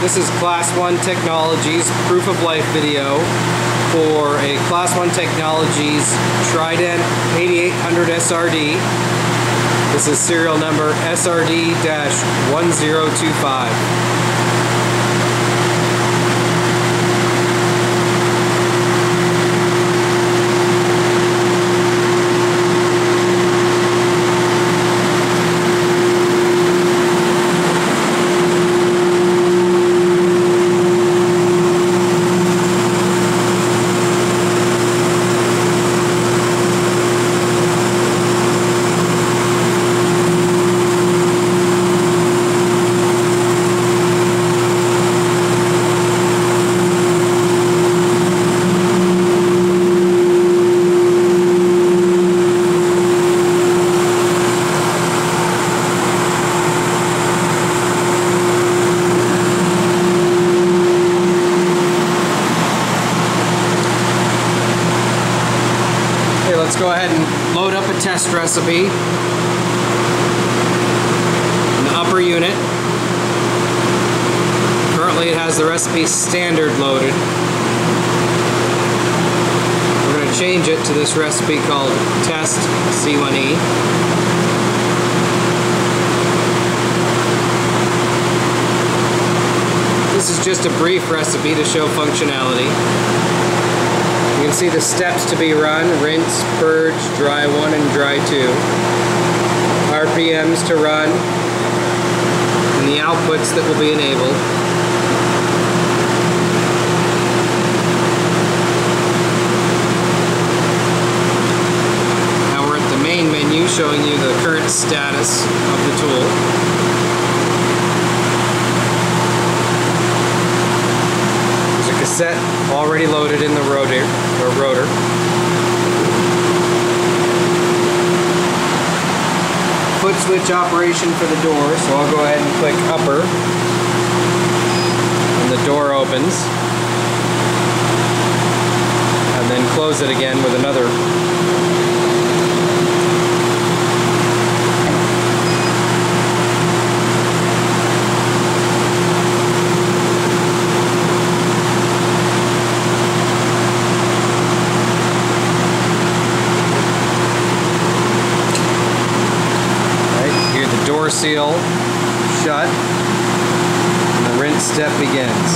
This is Class 1 Technologies proof of life video for a Class 1 Technologies Trident 8800 SRD. This is serial number SRD-1025. Let's go ahead and load up a test recipe in the upper unit. Currently it has the recipe standard loaded. We're going to change it to this recipe called Test C1E. This is just a brief recipe to show functionality. You can see the steps to be run: rinse, purge, dry 1 and dry 2. RPMs to run, and the outputs that will be enabled. Now we're at the main menu showing you the current status of the tool. Cassette already loaded in the rotor. Foot switch operation for the door, so I'll go ahead and click upper and the door opens, and then close it again with another. Door seal shut, and the rinse step begins.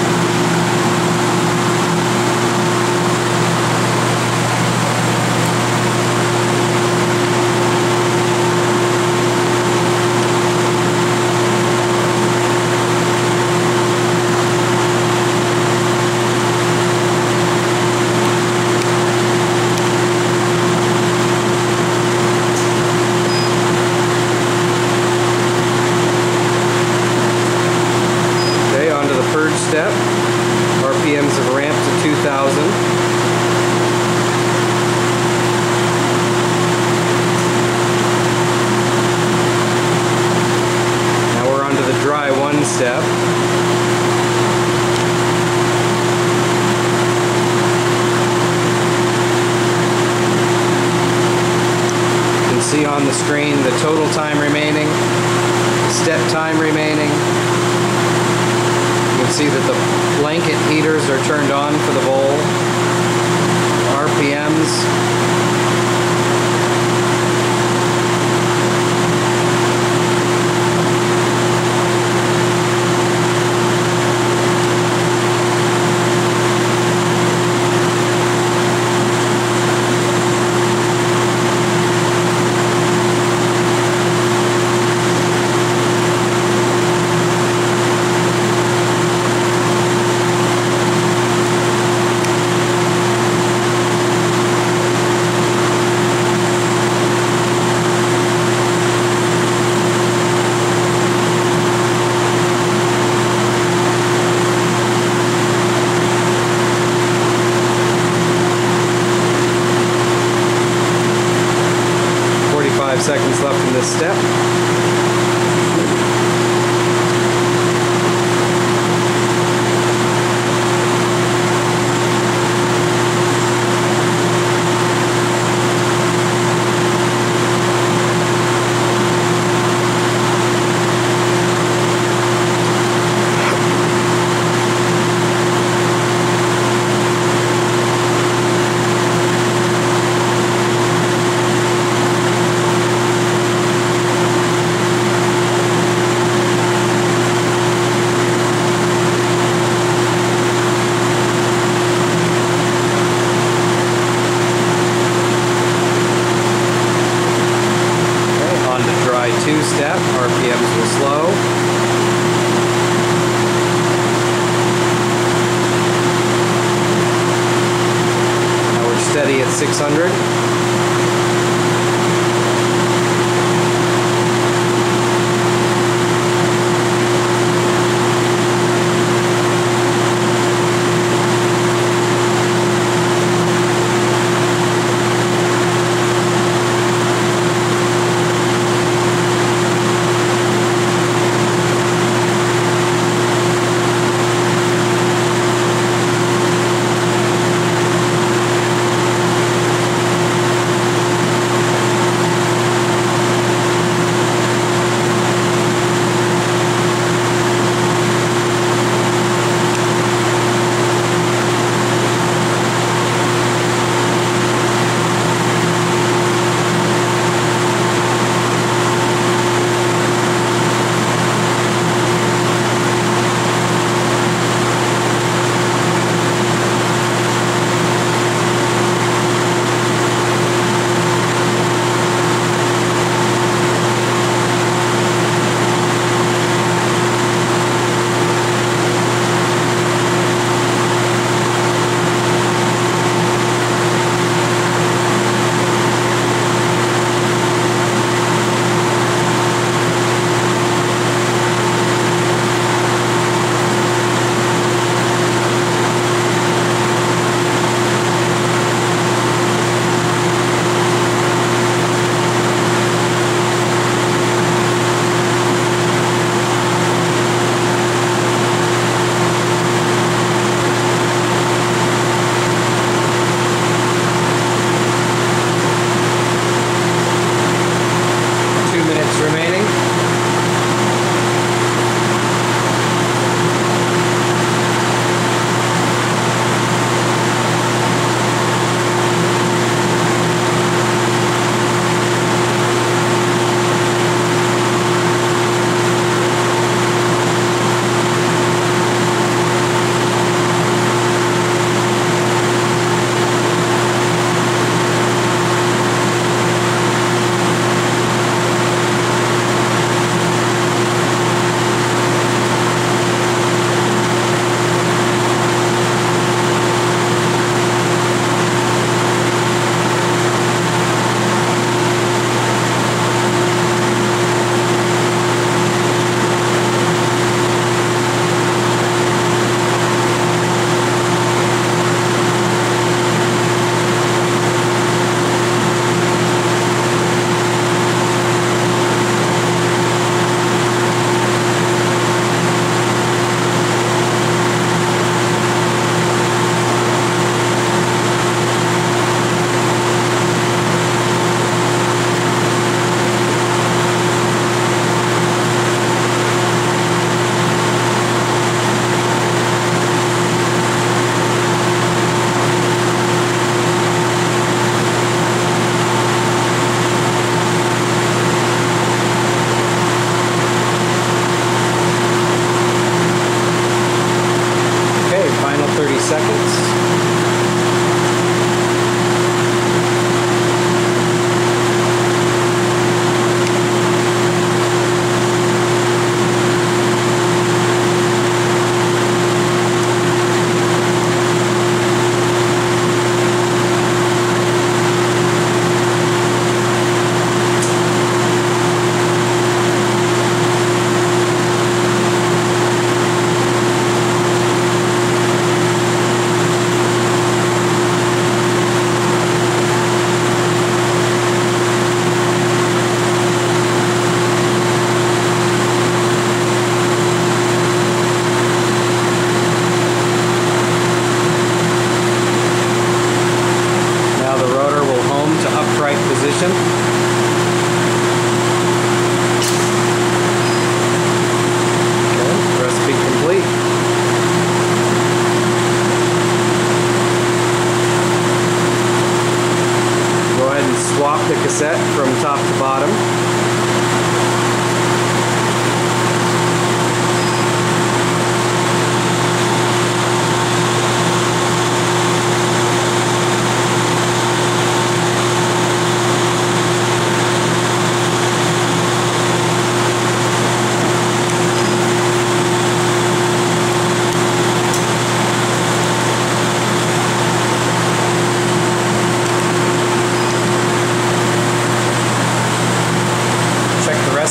Step. RPMs have ramped to 2,000. Now we're onto the dry 1 step. You can see on the screen the total time remaining, step time remaining. You can see that the blanket heaters are turned on for the bowl. RPMs. Seconds left in this step. 2600.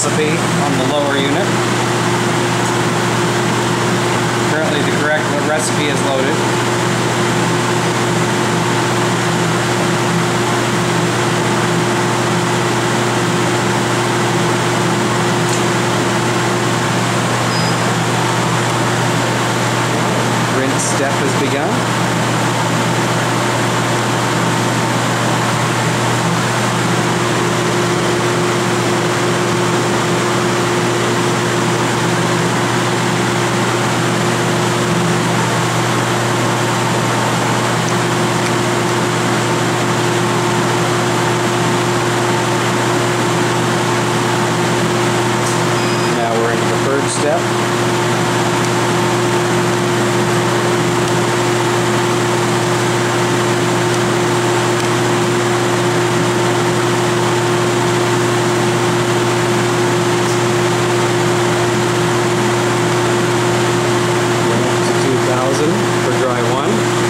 recipe on the lower unit. Currently the correct recipe is loaded. Rinse step has begun. Step. To 2000 for dry one.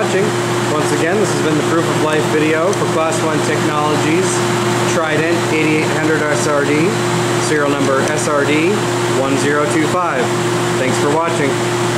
watching. Once again, this has been the Proof of Life video for Class 1 Technologies Trident 8800 SRD, serial number SRD 1025. Thanks for watching.